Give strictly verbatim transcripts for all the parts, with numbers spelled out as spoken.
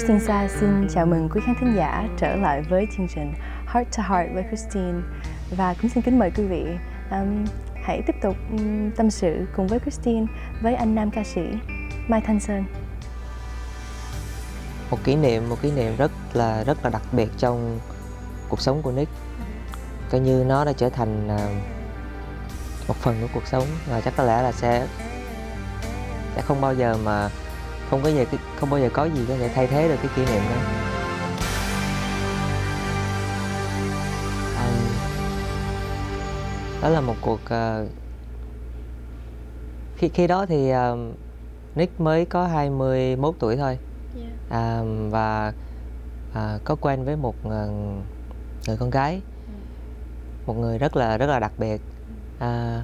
Christine Sa xin chào mừng quý khán thính giả trở lại với chương trình Heart to Heart với Christine. Và cũng xin kính mời quý vị um, hãy tiếp tục um, tâm sự cùng với Christine với anh nam ca sĩ Mai Thanh Sơn. Một kỷ niệm, một kỷ niệm rất là rất là đặc biệt trong cuộc sống của Nick. Coi như nó đã trở thành uh, một phần của cuộc sống, và chắc có lẽ là sẽ sẽ không bao giờ mà không có gì không bao giờ có gì có thể thay thế được cái kỷ niệm đó. Um, đó là một cuộc uh, khi khi đó thì uh, Nick mới có hai mươi mốt tuổi thôi. Yeah. Uh, và uh, có quen với một uh, người con gái, mm. một người rất là rất là đặc biệt. Uh,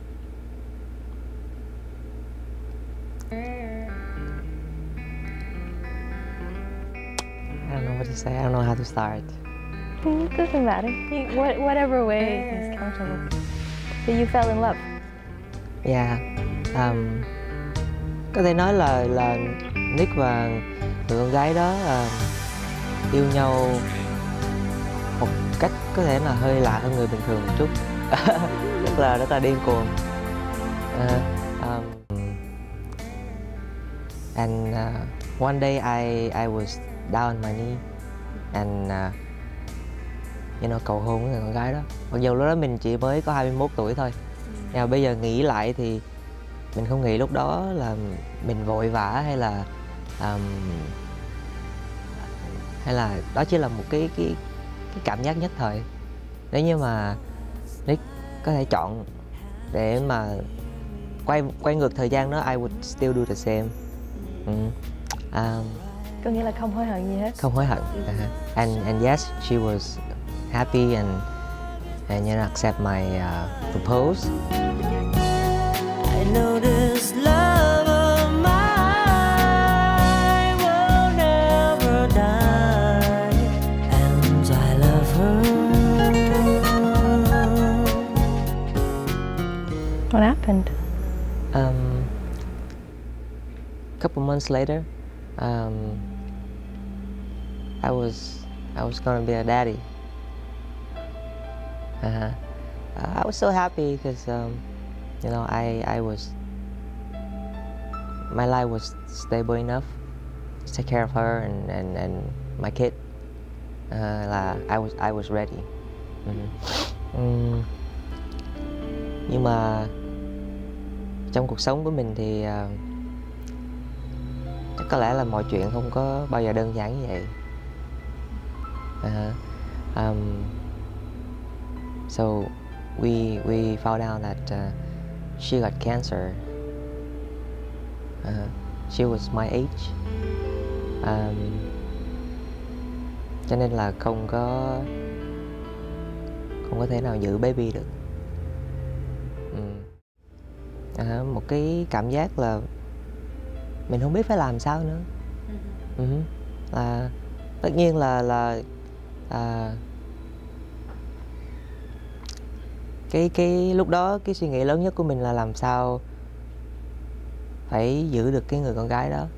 I don't know what to say. I don't know how to start. It doesn't matter. You, what, whatever way is comfortable. So you fell in love. Yeah. Um, có thể nói là là Nick và người con gái đó uh, yêu nhau một cách có thể là hơi lạ hơn người bình thường một chút. rất là rất là điên cuồng. Uh, um, and uh, one day I I was down on my knee and uh, you know, cầu hôn với người con gái đó. Mặc dù lúc đó mình chỉ mới có hai mươi mốt tuổi thôi. Nhưng mà bây giờ nghĩ lại thì mình không nghĩ lúc đó là mình vội vã hay là um, hay là đó chỉ là một cái cái cái cảm giác nhất thời. Nếu như mà Nick có thể chọn để mà quay quay ngược thời gian đó, I would still do the same. Mm. Um, Có nghĩa là không hối hận gì hết. Không hối hận. Uh-huh. And and yes, she was happy and and you know, accept my uh, proposal. I know this love of mine will never die, and I love her. What happened? Um, a couple months later, um, I was I was gonna be a daddy. Uh-huh. Uh, I was so happy because um, you know I I was my life was stable enough to take care of her and and and my kid. Uh, là I was I was ready. Mm-hmm. um, nhưng mà trong cuộc sống của mình thì uh, chắc có lẽ là mọi chuyện không có bao giờ đơn giản như vậy. Uh-huh. um, so we we found out that uh, she got cancer. Uh, she was my age. Um, cho nên là không có không có thể nào giữ baby được. Um, uh, một cái cảm giác là mình không biết phải làm sao nữa. Uh-huh. Là tất nhiên là là à, cái cái lúc đó cái suy nghĩ lớn nhất của mình là làm sao phải giữ được cái người con gái đó.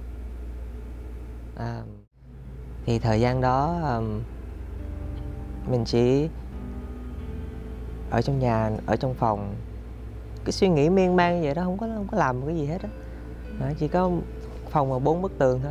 À, thì thời gian đó um, mình chỉ ở trong nhà, ở trong phòng, cái suy nghĩ miên man vậy đó, không có không có làm cái gì hết á. Đó, chỉ có phòng và bốn bức tường thôi.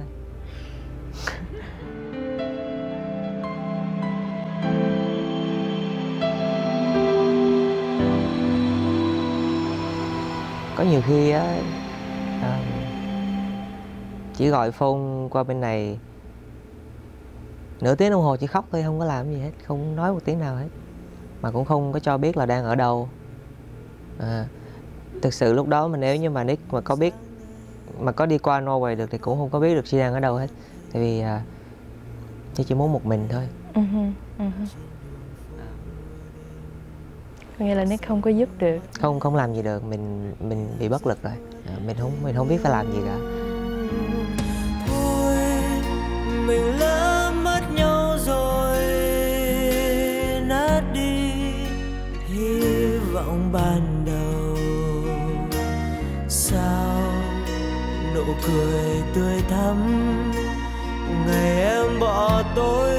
Có nhiều khi á, à, chỉ gọi phone qua bên này nửa tiếng đồng hồ chỉ khóc thôi, không có làm gì hết, không nói một tiếng nào hết, mà cũng không có cho biết là đang ở đâu. À, thực sự lúc đó mà nếu như mà Nick mà có biết, mà có đi qua Norway được thì cũng không có biết được chị đang ở đâu hết, tại vì à, chị chỉ muốn một mình thôi. Uh-huh, uh-huh. Có nghĩa là Nick không có giúp được. Không không làm gì được, mình mình bị bất lực rồi. À, mình không mình không biết phải làm gì cả. Thôi, mình lỡ mất nhau rồi, nát đi hy vọng ban đầu. Sao nụ cười tươi thắm tôi